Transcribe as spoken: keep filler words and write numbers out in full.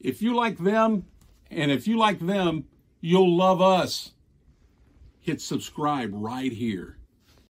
If you like them, and if you like them, you'll love us. Hit subscribe right here.